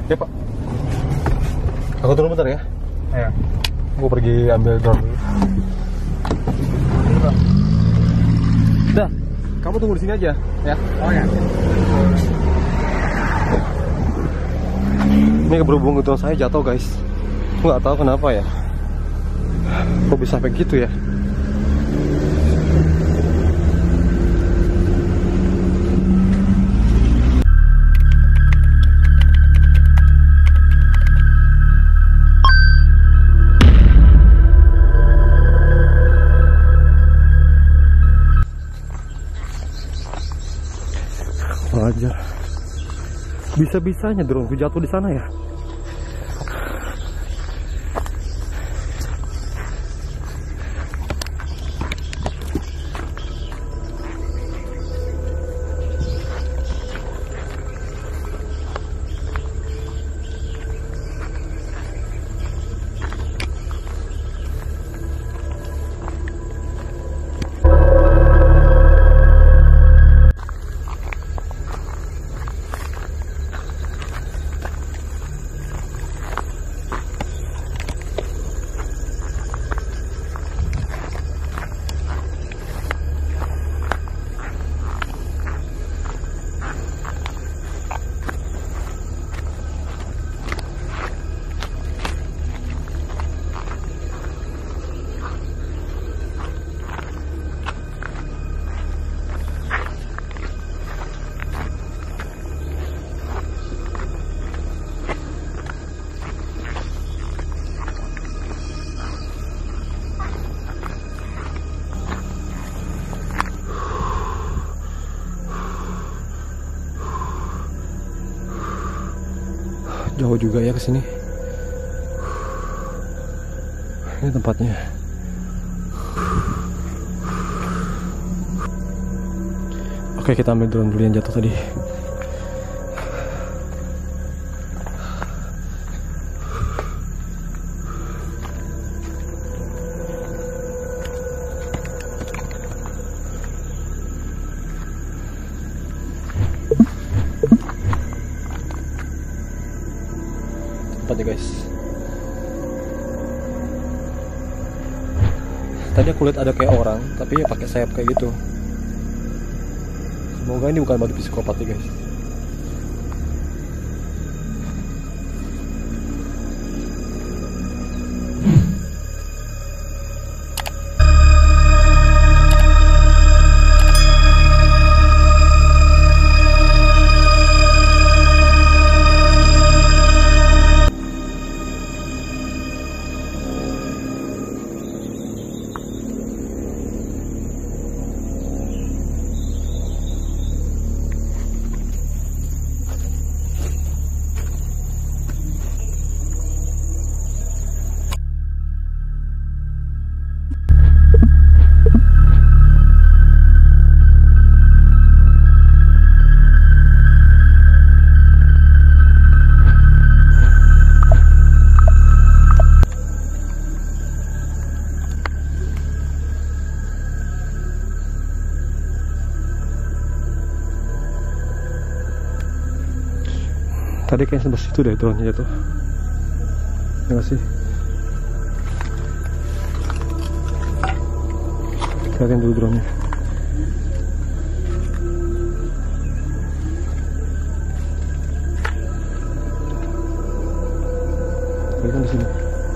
Ya Pak, aku turun bentar ya. Ya. Gue pergi ambil drone dulu. Udah, kamu tunggu di sini aja, ya. Oh ya. Ini berhubung drone saya jatuh guys. Nggak tahu kenapa ya. Kok bisa sampai gitu ya? Wajar. Bisa-bisanya drone jatuh di sana ya. Jauh juga ya ke sini. Ini tempatnya. Oke, kita ambil drone dulu yang jatuh tadi. Tempatnya guys. Tadi aku lihat ada kayak orang, tapi ya pakai sayap kayak gitu. Semoga ini bukan batu psikopat ya guys. Tadi kayaknya sebelah situ deh drone-nya jatuh. Ya nggak sih? Lihatin dulu drone-nya. Tadi kan di sini.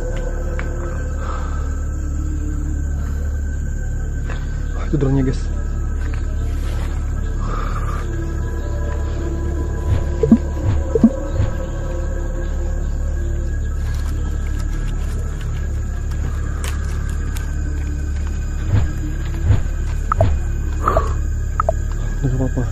Oh, itu drone-nya guys. Nggak apa-apa.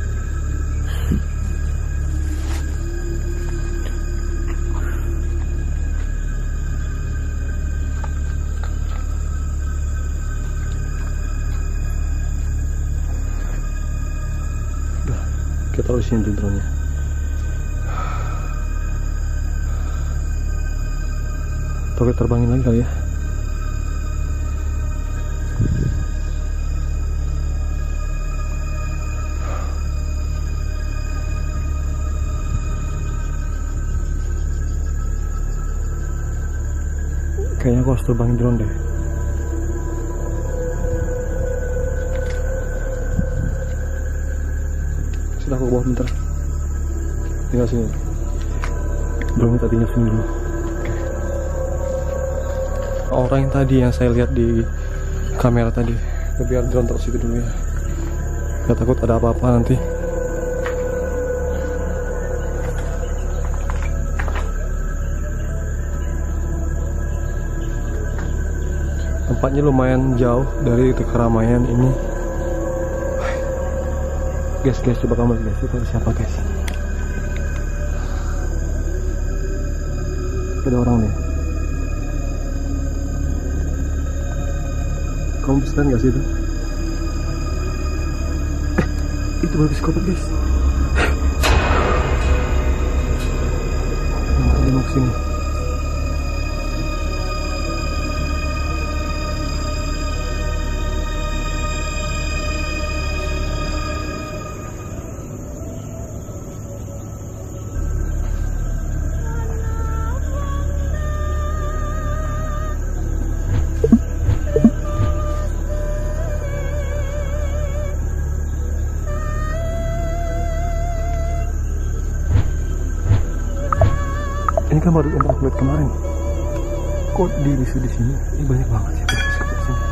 Udah, kita taruh di sini dulu drone-nya. Coba terbangin lagi kali ya. Kayaknya aku harus terbangin drone deh. Sudah aku bawa bentar. Tinggal sini. Drone tadinya sini dulu. Orang yang tadi yang saya lihat di kamera tadi. Biar drone terus itu dulu ya. Gak takut ada apa-apa nanti. Tempatnya lumayan jauh dari keramaian ini. Guys, coba kamu lihat itu siapa guys? Ada orang nih. Kamu bisa lihat nggak sih itu? Itu baru psikopat guys. Dia mau kesini. Ini kan baru yang aku lihat kemarin. Kok di sini? Ini banyak banget sih psikopat di sini.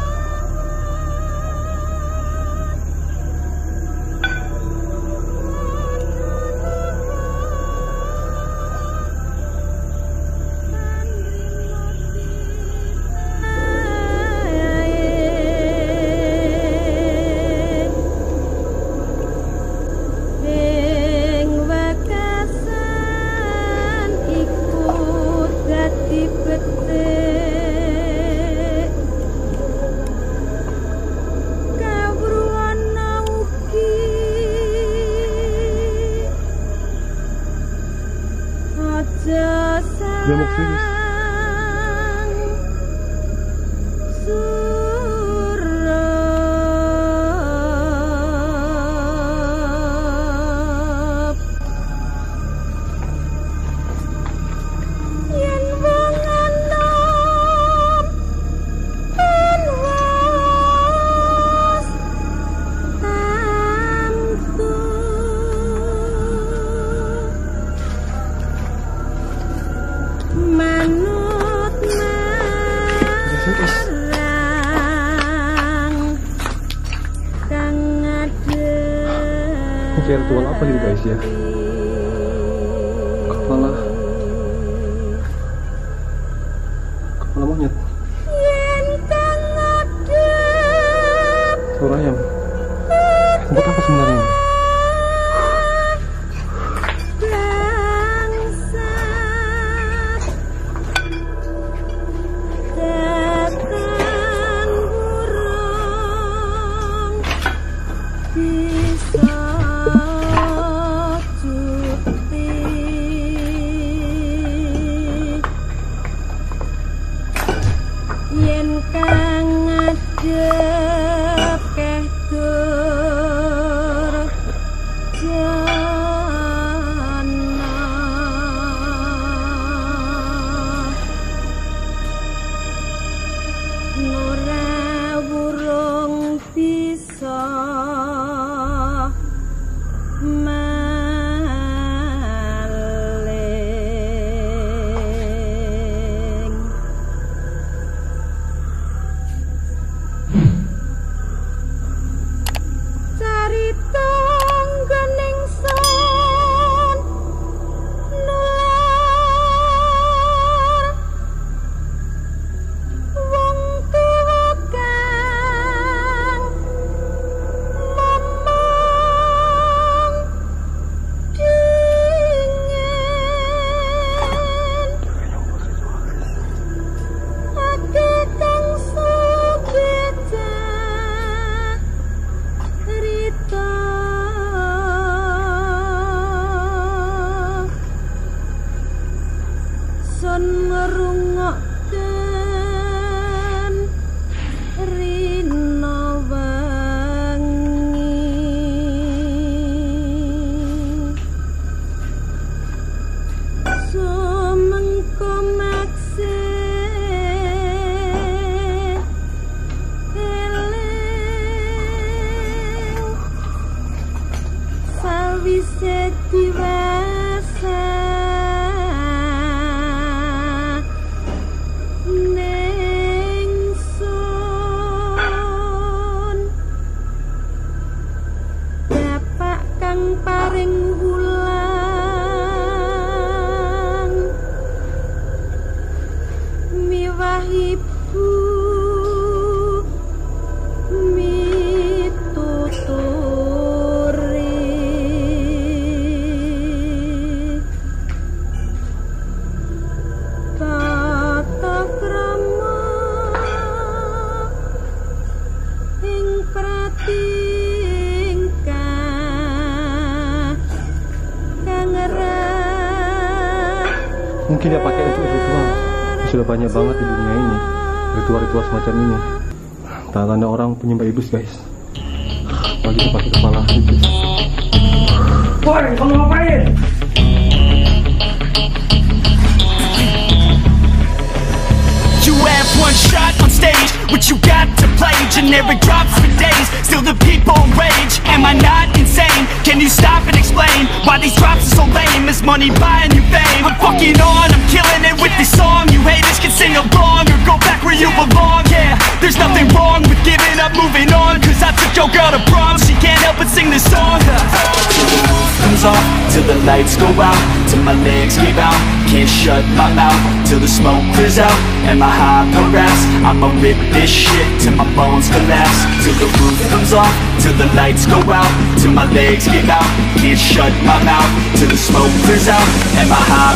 Dia mau kesini guys. Kayak ritual apa gitu guys ya? Kepala monyet. Suara ayam. Tempat apa sebenarnya? Mungkin dia pakai untuk ritual. Sudah banyak banget di dunia ini ritual-ritual semacam ini. Tanda-tanda orang penyembah iblis, guys. Apalagi dia pakai kepala iblis. Woi, kamu ngapain? You have one shot on stage, what you got to play? Generic drops for days, still the people rage. Am I not insane? Can you stop and explain why these drops are so lame? Is money buying you fame? I'm fucking on, I'm killing it with this song. You haters can sing along or go back where you belong. Yeah, there's nothing wrong with giving up, moving on. Cause I took your girl to prom, she can't help but sing this song. Till the roof comes off, till the lights go out, till my legs give out, can't shut my mouth, till the smoke clears out, and my high harass. I'ma rip this shit till my bones collapse. Till the roof comes off, till the lights go out, till my legs give out, can't shut my mouth, till the smoke clears out, and my high